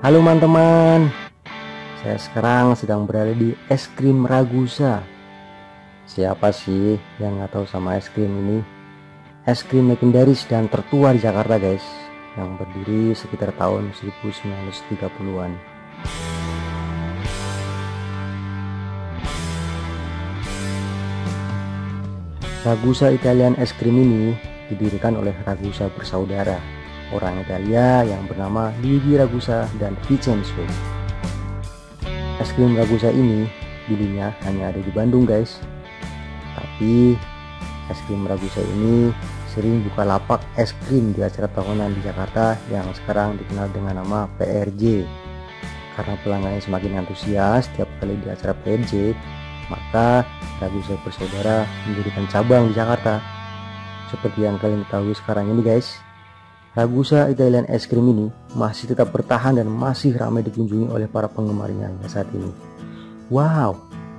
Halo teman-teman, saya sekarang sedang berada di es krim Ragusa. Siapa sih yang nggak tahu sama es krim ini? Es krim legendaris dan tertua di Jakarta guys, yang berdiri sekitar tahun 1930-an. Ragusa Italian es krim ini didirikan oleh Ragusa bersaudara, orang Italia yang bernama Luigi Ragusa dan Vincenzo. Es krim Ragusa ini dulunya hanya ada di Bandung guys, tapi es krim Ragusa ini sering buka lapak es krim di acara tahunan di Jakarta yang sekarang dikenal dengan nama PRJ. Karena pelanggannya semakin antusias setiap kali di acara PRJ, maka Ragusa bersaudara mendirikan cabang di Jakarta. Seperti yang kalian ketahui sekarang ini guys, Ragusa Italian es krim ini masih tetap bertahan dan masih ramai dikunjungi oleh para penggemarnya hingga saat ini. Wow.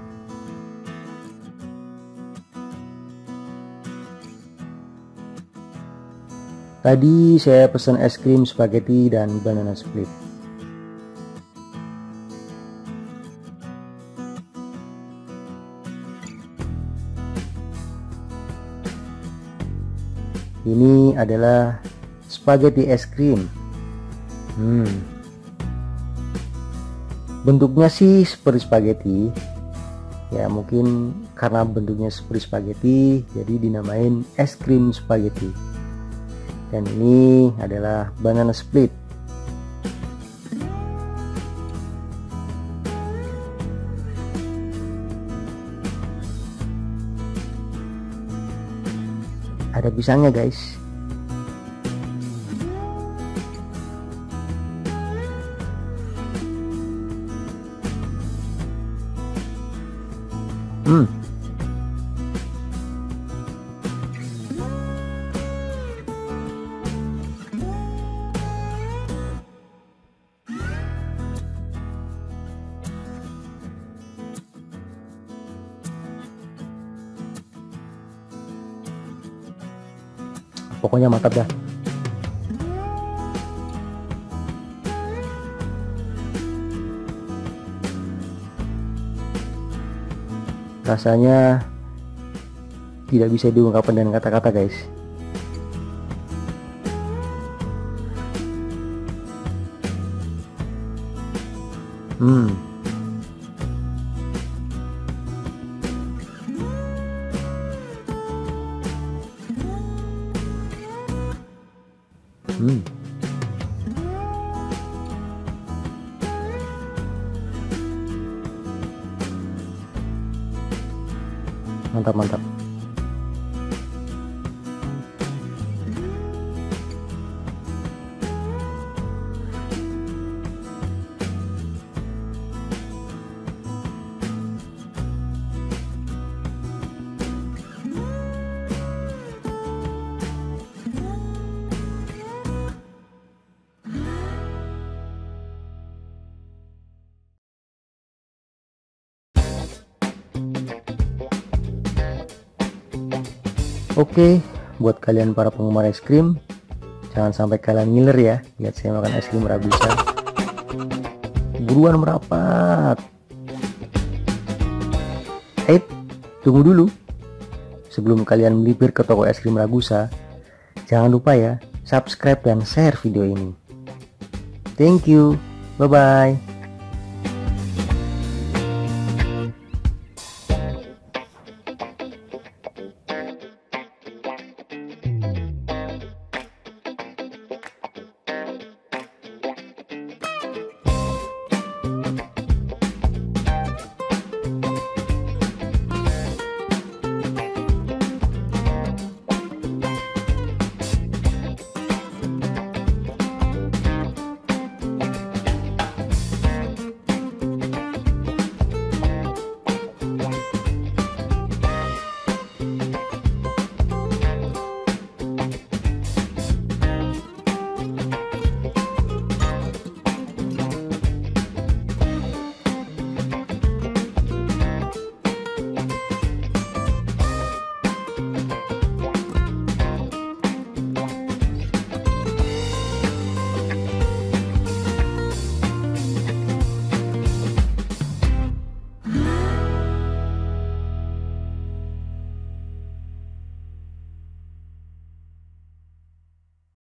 Tadi saya pesan es krim spaghetti dan banana split. Ini adalah spaghetti es krim. Bentuknya sih seperti spaghetti. Ya mungkin karena bentuknya seperti spaghetti, jadi dinamain es krim spaghetti. Dan ini adalah banana split. Ada pisangnya guys. Pokoknya mantap dah. Rasanya tidak bisa diungkapkan dengan kata-kata guys. Mantap. Oke, buat kalian para penggemar es krim, jangan sampai kalian ngiler ya lihat saya makan es krim Ragusa. Buruan merapat. Tunggu dulu. Sebelum kalian melipir ke toko es krim Ragusa, jangan lupa ya subscribe dan share video ini. Thank you, bye bye.